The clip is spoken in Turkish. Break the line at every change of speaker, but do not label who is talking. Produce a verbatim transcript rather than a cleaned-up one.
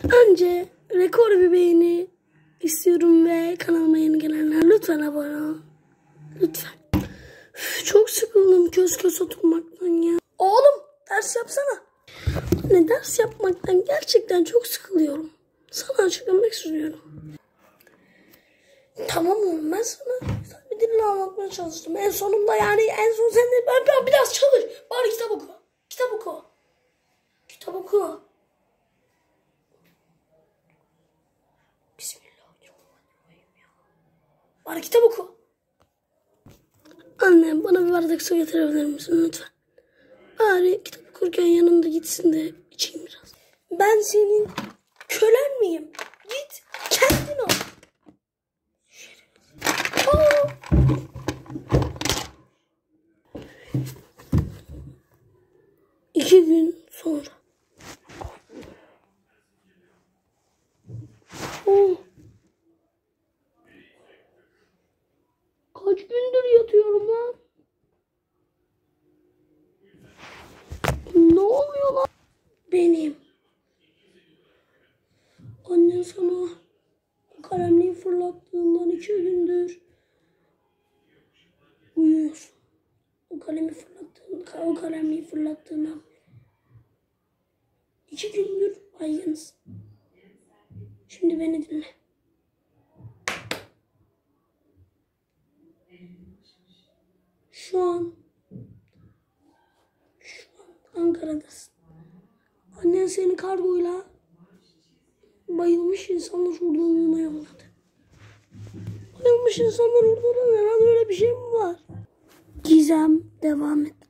Önce rekor bir beğeni istiyorum ve kanalıma yeni gelenler lütfen abone olun. Lütfen. Üf, çok sıkıldım köz köz oturmaktan ya. Oğlum ders yapsana. Anne ders yapmaktan gerçekten çok sıkılıyorum. Sana açıklamak istiyorum. Tamam oğlum ben sana bir dille anlatmaya çalıştım. En sonunda yani en son sen de ben, ben biraz çalış. Bari kitap oku. Kitap oku. Kitap oku. Bismillahirrahmanirrahim ya. Bari kitap oku. Anne bana bir bardak su getirebilir misin lütfen? Bari kitap okurken yanında gitsin de içeyim biraz. Ben senin kölen miyim? Git kendin ol. Aa! İki gün sonra. Oh. Kaç gündür yatıyorum lan? Ne oluyor lan? Benim. Annen sana o kalemliği fırlattığından iki gündür uyuyorsun. O kalemi fırlattığın, o kalemliği fırlattığından iki gündür baygınsın. Şimdi beni dinle. Şu an şu an Ankara'dasın. Annen seni kargoyla bayılmış insanlar hurdalarına yolladı. Bayılmış insanlar hurdalarına, öyle bir şey mi var? Gizem devam et.